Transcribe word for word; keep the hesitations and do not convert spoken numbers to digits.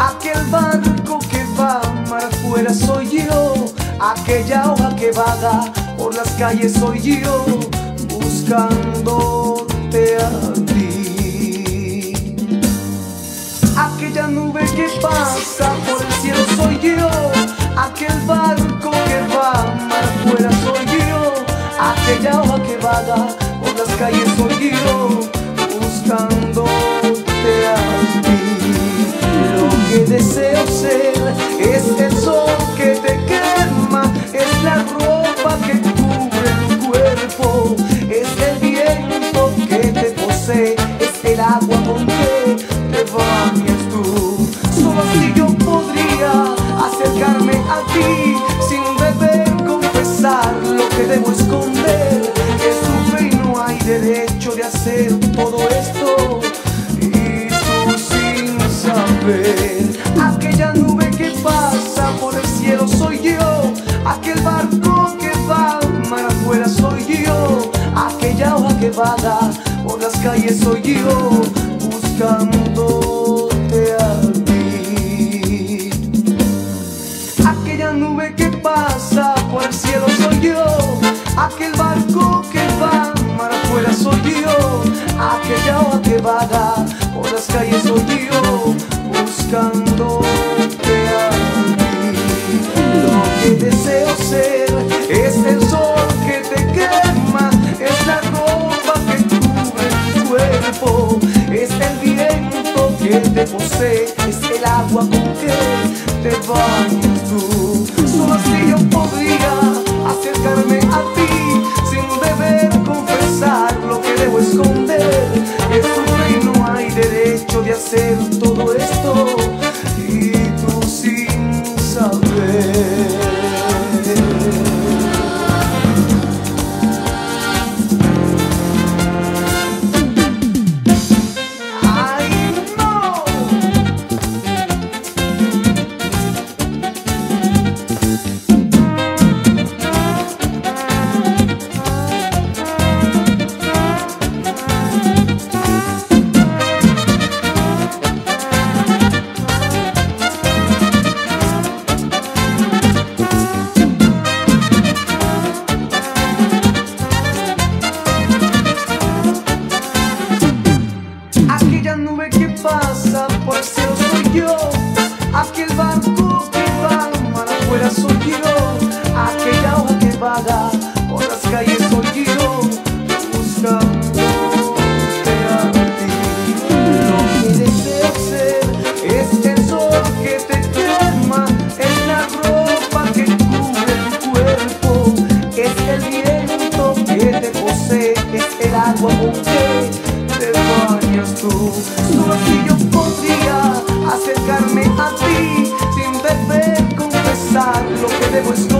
Aquel barco que va mar afuera soy yo, aquella hoja que vaga por las calles soy yo, buscándote a ti. Aquella nube que pasa por el cielo soy yo, aquel barco que va mar afuera soy yo, aquella hoja que vaga por las calles soy yo, buscándote a ti. Lo que deseo ser es el sol que te quema, es la ropa que cubre tu cuerpo, es el viento que te posee, es el agua con que te bañas tú. Solo así yo podría acercarme a ti sin deber confesar lo que debo esconder, que sufre y no hay derecho de hacer todo esto. Aquella nube que pasa por el cielo soy yo, aquel barco que va mar afuera soy yo, aquella hoja que vaga por las calles soy yo, buscándote a ti. Aquella nube que pasa por el cielo soy yo, aquel barco que va mar afuera soy yo, aquella hoja que vaga por las calles soy yo, buscándote a ti. Lo que deseo ser es el sol que te quema, es la ropa que cubre tu cuerpo, es el viento que te posee, es el agua con que te bañas tú. Solo así yo podría acercarme a ti sin deber confesar lo que debo esconder, que sufre y no hay derecho de hacer todo esto, y tú sin saber. Aquella nube que pasa por el cielo soy yo, aquel barco que va mar afuera soy yo, aquella hoja que vaga por las calles soy yo, buscándote a ti. Lo que deseo ser es el sol que te quema, es la ropa que cubre tu cuerpo, es el viento que te posee, es el agua con que te bañas tú. Solo así yo podría acercarme a ti sin deber confesar lo que debo esconder,